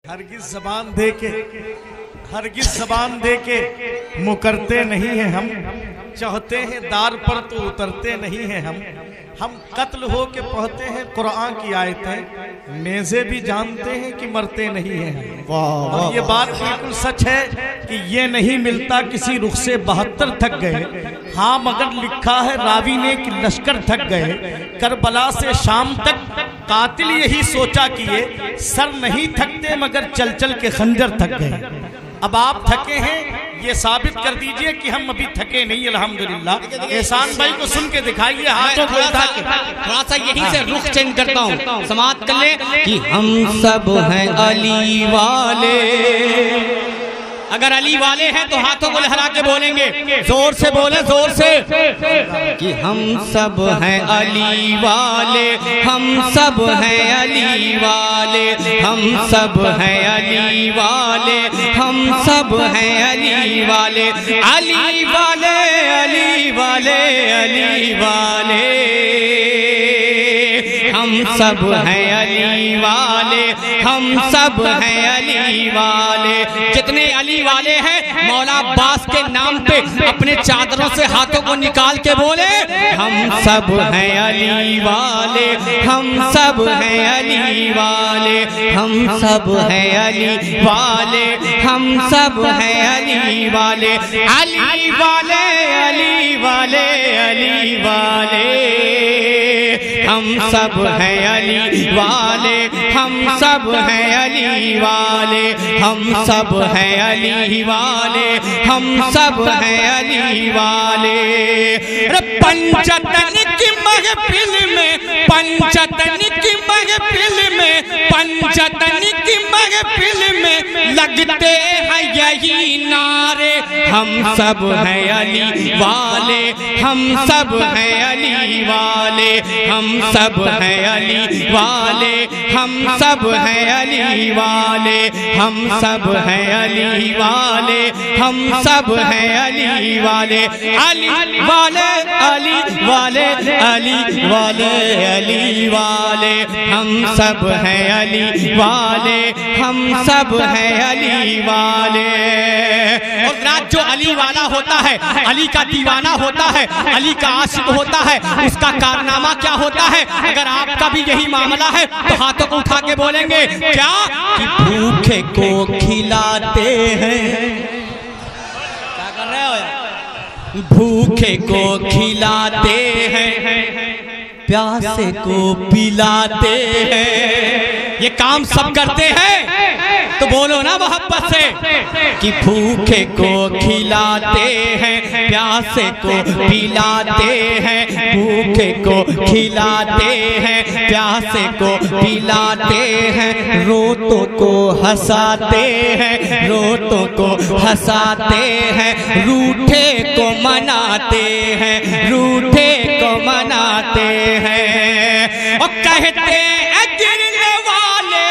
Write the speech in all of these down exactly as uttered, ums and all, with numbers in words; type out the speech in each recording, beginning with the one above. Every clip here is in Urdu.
ہرگز زبان دے کے ہرگز زبان دے کے مکرتے نہیں ہیں ہم، چاہتے ہیں دار پر تو اترتے نہیں ہیں ہم ہم قتل ہو کے پڑھتے ہیں قرآن کی آیتیں، نیزے بھی جانتے ہیں کہ مرتے نہیں ہیں ہم۔ اور یہ بات بالکل سچ ہے کہ یہ نہیں ملتا کسی رخ سے بہتر تھک گئے، ہاں مگر لکھا ہے راوی نے کہ لشکر تھک گئے، کربلا سے شام تک قاتل یہی سوچا کیے، سر نہیں تھکتے مگر چل چل کے خنجر تھک گئے۔ اب آپ تھکے ہیں، یہ ثابت کر دیجئے کہ ہم ابھی تھکے نہیں الحمدللہ۔ احسان بھائی کو سن کے دکھائیے ہاتھوں کو اٹھا کے، تھوڑا سا یہیں سے رخ چینج کرتا ہوں، سماعت کر لیں کہ ہم سب ہیں علی والے۔ اگر علی والے ہیں تو ہاتھوں کو لہرا کے بولیں گے، زور سے بولیں، زور سے، کہ ہم سب ہیں علی والے، ہم سب ہیں علی والے، ہم سب ہیں علی والے، ہم سب ہیں علی والے، علی والے، علی والے، علی والے، ہم سب ہیں علی والے، ہم سب ہیں علی والے۔ جتنے علی والے ہیں مولا عباس کے نام پہ اپنے چادروں سے ہاتھوں کو نکال کے بولے، ہم سب ہیں علی والے، ہم سب ہیں علی والے، ہم سب ہیں علی والے، ہم سب ہیں علی والے، علی والے، علی والے، علی والے، ہم سب ہیں علی والے، ہم سب ہیں علی والے، ہم سب ہیں علی والے، ہم سب ہیں علی والے۔ پنجتن کی محفل میں، پنجتن کی محفل میں، پنجتن کی محفل میں لگتے ہیں یہی نعرے، ہم سب ہیں علی والے، ہم سب ہیں علی والے، ہم سب ہیں علی والے، ہم سب ہیں علی والے، ہم سب ہیں علی والے، ہم سب ہیں علی والے، علی والے، علی والے، علی والے، علی والے، ہم سب ہیں علی والے، ہم سب ہیں علی والے۔ اور رات جو علی والا ہوتا ہے، علی کا دیوانہ ہوتا ہے، علی کا عاشق ہوتا ہے، اس کا کارنامہ کیا ہوتا ہے؟ اگر آپ کا بھی یہی معاملہ ہے تو ہاتھوں کو اٹھا کے بولیں گے کیا؟ کہ بھوکے کو کھلاتے ہیں، کیا کر رہے ہو یار؟ بھوکے کو کھلاتے ہیں، پیاسے کو پلاتے ہیں، یہ کام سب کرتے ہیں تو بولو نا محبت سے کہ بھوکے کو کھلاتے ہیں، پیاسے کو پلاتے ہیں، بھوکے کو کھلاتے ہیں، پیاسے کو پلاتے ہیں، روتوں کو ہنساتے ہیں، روتوں کو ہنساتے ہیں، روٹھے کو مناتے ہیں، روٹھے کو مناتے ہیں، اور کہتے ہیں گرنے والے،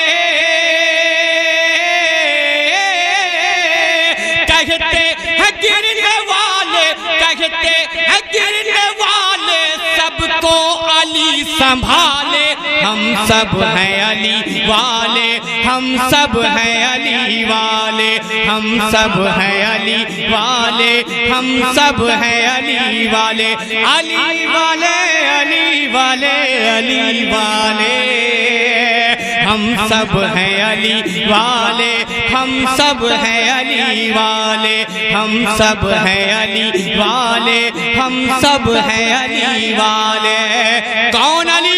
کہتے ہیں گرنے والے، کہتے ہیں گرنے والے، سب کو علی سنبھالے، ہم سب ہیں علی والے، ہم سب ہیں علی والے، ہم سب ہیں علی والے، ہم سب ہیں علی والے، علی والے، علی والے، علی والے، ہم سب ہیں علی والے، ہم سب ہیں علی والے، ہم سب ہیں علی والے، ہم سب ہیں علی والے۔ کون علی؟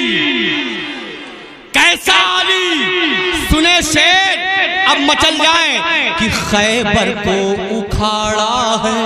کیسا علی؟ سنے شیر اب مچل جائیں کہ خیبر کو اکھاڑا ہے،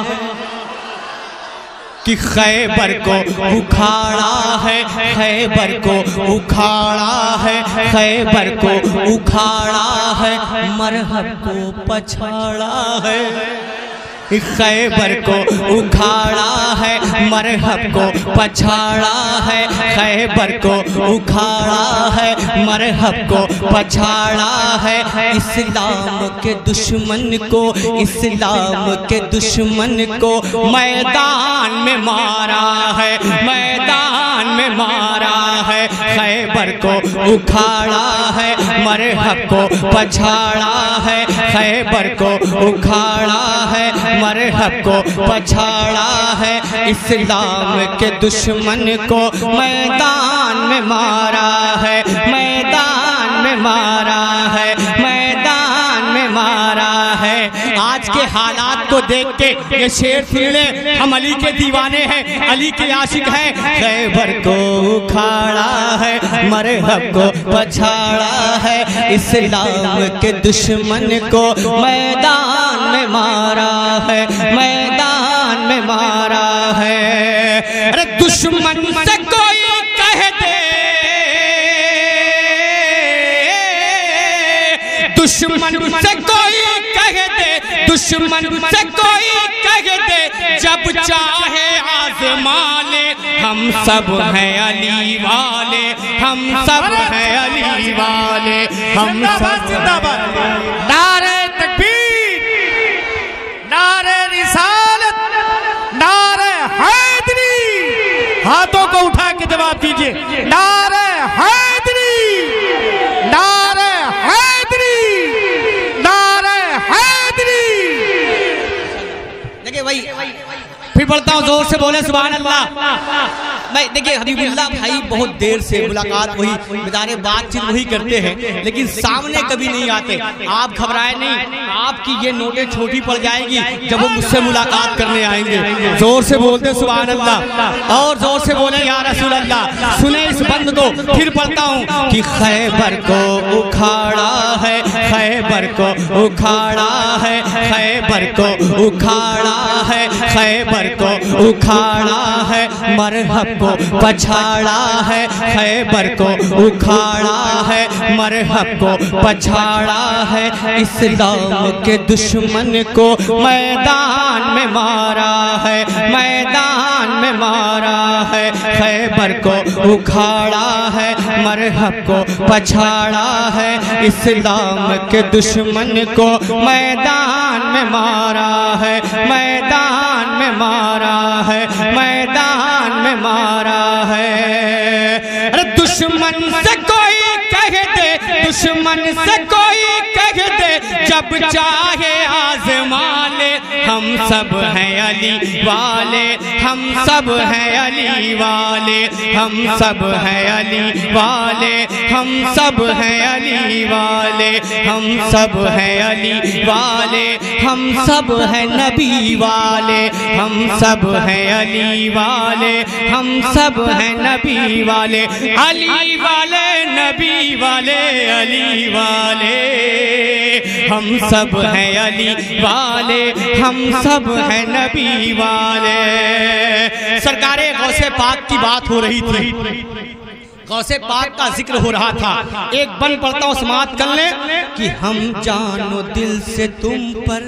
کہ خیبر کو اکھاڑا ہے، خیبر کو اکھاڑا ہے، خیبر کو اکھاڑا ہے، مرحب کو پچھاڑا ہے، خیبر کو اکھاڑا ہے، مرحب کو پچھاڑا ہے، خیبر کو اکھاڑا ہے، مرحب کو پچھاڑا ہے، اسلام کے دشمن کو، اسلام کے دشمن کو میدان میں مارا ہے، میدان میں مارا ہے، خیبر کو اکھاڑا ہے، مرحب کو پچھاڑا ہے، خیبر کو اکھاڑا ہے، مرحب کو پچھاڑا ہے، اسلام کے دشمن کو میدان میں مارا ہے، میدان میں مارا ہے، میدان میں مارا ہے۔ آج کے حالات کو دیکھ کے یہ شعر سن لیں، ہم علی کے دیوانے ہیں، علی کے عاشق ہیں۔ خیبر کو اکھاڑا ہے، مرحب کو پچھاڑا ہے، اسلام کے دشمن کو میدان میں مارا ہے، میدان میں مارا ہے۔ ارے دشمن سے کوئی کہہ دے، دشمن سے کوئی کہہ دے، دشمن سے کوئی کہہ دے، جب چاہے آزما لے، ہم سب ہیں علی والے، ہم سب ہیں علی والے، ہم سب نعرہ تکبیر، نعرہ رسالت، نعرہ حیدری، ہاتھوں کو اٹھا کے جواب دیجئے، نعرہ حیدری، نعرہ حیدری، نعرہ حیدری۔ دیکھیں بھائی پھر پڑھتا ہوں، زور سے بولے سبحان اللہ۔ میں دیکھیں حبیب اللہ بھائی بہت دیر سے ملاقات وہی بیدارے بات چیت وہی کرتے ہیں، لیکن سامنے کبھی نہیں آتے۔ آپ گھبرائے نہیں، آپ کی یہ نوٹیں چھوٹی پڑ جائے گی جب وہ مجھ سے ملاقات کرنے آئیں گے۔ زور سے بولتے سبحان اللہ، اور زور سے بولیں یا رسول اللہ۔ سنیں اس بند کو، پھر پڑھتا ہوں کہ خیبر کو اکھاڑا ہے، خیبر کو اکھاڑا ہے، خیبر کو اکھاڑا ہے، خیبر کو اکھاڑا ہے، مرحب کو پچھاڑا ہے، خیبر کو اکھاڑا ہے، مرحب کو پچھاڑا ہے، اسلام کے دشمن کو میدان میں مارا ہے، میدان میں مارا ہے، خیبر کو اکھاڑا ہے، مرحب کو پچھاڑا ہے، اسلام کے دشمن کو میدان میں مارا ہے، میدان میں مارا ہے، میدان میں مارا ہے۔ ارے دشمن سے کوئی کہہ دے، دشمن سے کوئی کہہ دے، جب چاہے آزما لے، ہم سب ہیں علی والے، ہم سب ہیں علی والے، ہم سب ہیں علی والے، ہم سب ہیں علی والے، ہم سب ہیں علی والے، ہم سب ہیں نبی والے، ہم سب ہیں علی والے، ہم سب ہیں نبی والے، علی والے، نبی والے، علی والے، ہم سب ہیں علی والے، ہم سب ہیں نبی والے۔ سرکار غوث پاک کی بات ہو رہی تھی، غوث پاک کا ذکر ہو رہا تھا۔ ایک بند پڑھتا ہوں، سماعت کر لیں کہ ہم جانو دل سے تم پر،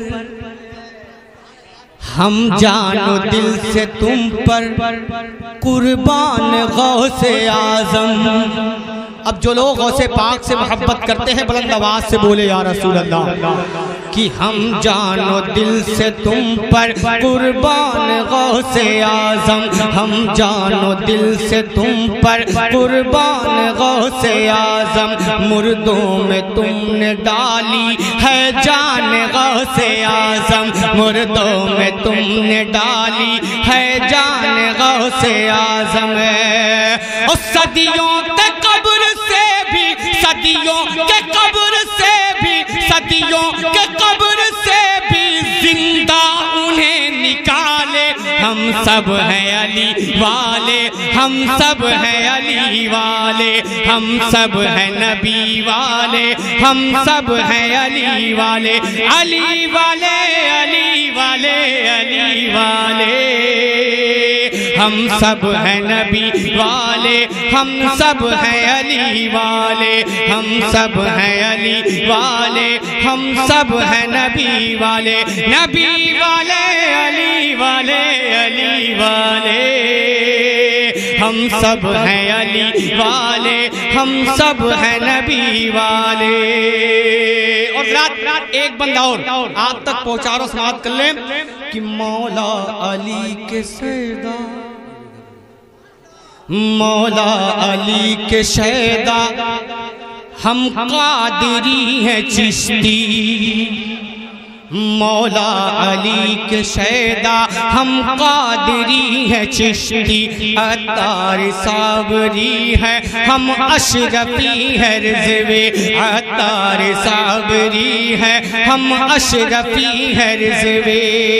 ہم جانو دل سے تم پر قربان غوث اعظم۔ اب جو لوگ غوث پاک سے محبت کرتے ہیں بلند آواز سے بولے یا رسول اللہ، کہ ہم جانو دل سے تم پر قربان غوث اعظم، ہم جانو دل سے تم پر قربان غوث اعظم، مردوں میں تم نے ڈالی ہے جان غوث اعظم، مردوں میں تم نے ڈالی ہے جان غوث اعظم۔ اور صدیوں کے قبر سے بھی، صدیوں کے قبر سے بھی، صدیوں کے قبر سے بھی زندہ انہیں نکالے، ہم سب ہیں علی والے، ہم سب ہیں علی والے، ہم سب ہیں نبی والے، ہم سب ہیں علی والے، علی والے، علی والے، علی والے، ہم سب ہیں نبی والے، ہم سب ہیں علی والے، ہم سب ہیں علی والے، ہم سب ہیں نبی والے، نبی والے، علی والے، علی والے، ہم سب ہیں علی والے، ہم سب ہیں نبی والے۔ اور رات ایک بندہ اور آپ تک پہنچا رہا، سماعت کر لیں کہ مولا علی کے سردار، مولا علی کے شیدا ہم قادری ہیں چشتی، مولا علی کے شیدا ہم قادری ہیں چشتی، عطار صابری ہے ہم اشرفی ہے رضوی، عطار صابری ہے ہم اشرفی ہے رضوی۔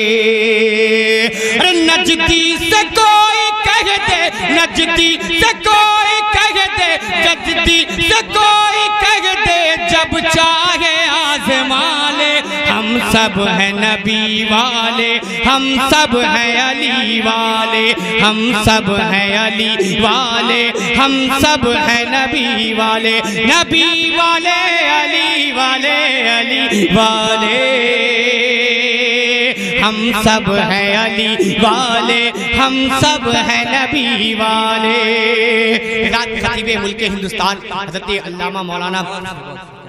نجدی سے کوئی کہہ دے، نجدی سے کوئی کہہ دے، نجدی سے کوئی کہہ دے، جب چاہے آزما لے۔ ہم سب ہیں نبی والے، ہم سب ہیں علی والے، ہم سب ہیں علی والے، ہم سب ہیں نبی والے، نبی والے علی والے، علی والے، ہم سب ہیں علی والے، ہم سب ہیں نبی والے۔ خطیب ملک ہندوستان حضرت علامہ مولانا